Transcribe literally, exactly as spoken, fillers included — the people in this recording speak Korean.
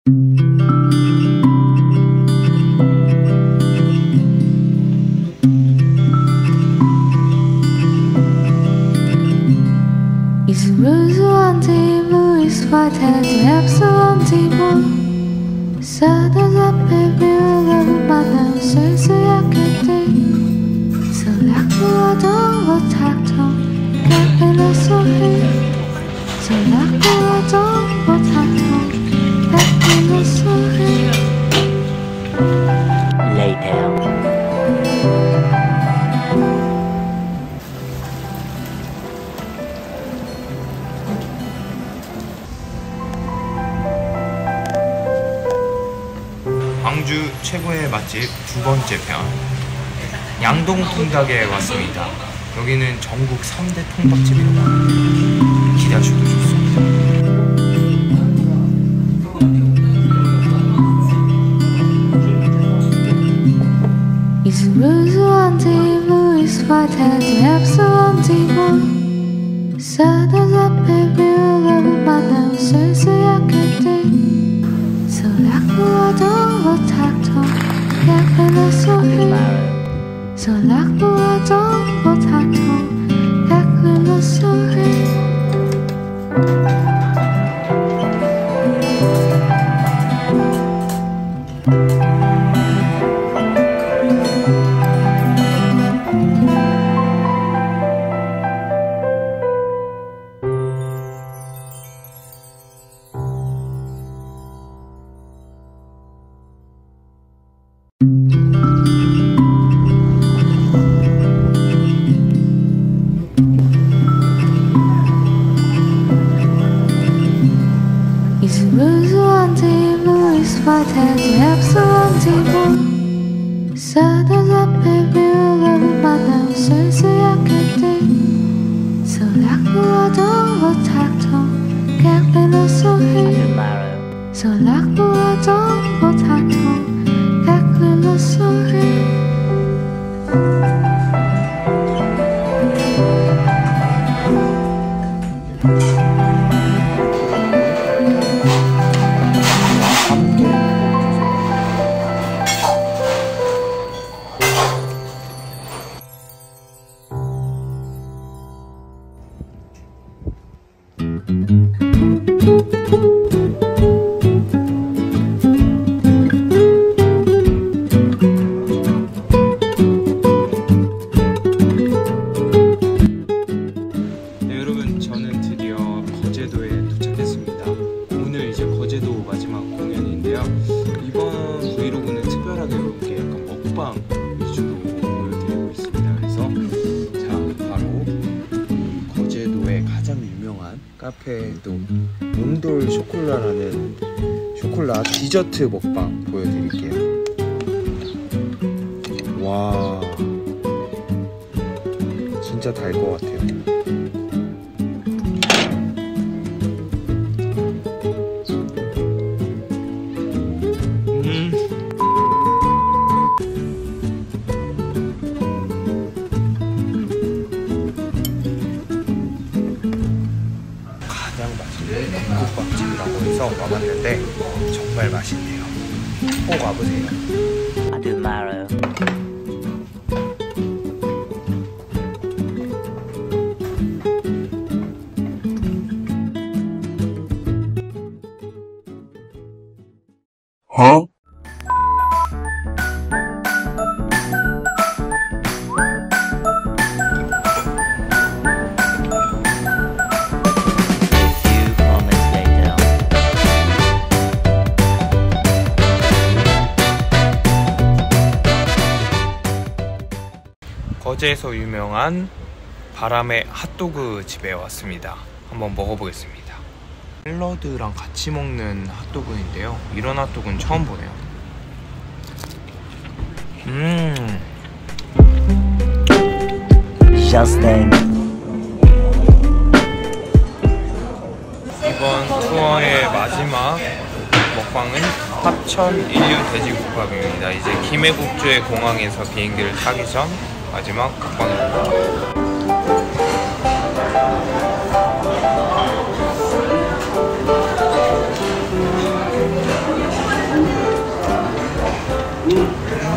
광주 최고의 맛집 두 번째 편 양동 통닭에 왔습니다. 여기는 전국 삼 대 통닭집이라고 하는데 기대하셔도 좋습니다. 카페도 몽돌 쇼콜라라는 쇼콜라 디저트 먹방 보여드릴게요. 와, 진짜 달 것 같아요. 음. 가장 맛있는 국밥집이라고 해서 와봤는데 정말 맛있네요. 꼭 와보세요. 아주 말아요. 어? 거제에서 유명한 바람의 핫도그 집에 왔습니다. 한번 먹어보겠습니다. 샐러드랑 같이 먹는 핫도그인데요, 이런 핫도그는 처음 보네요. 음. 이번 투어의 마지막 먹방은 합천 인류 돼지국밥입니다. 이제 김해국주의 공항에서 비행기를 타기 전 마지막 먹방입니다. 음.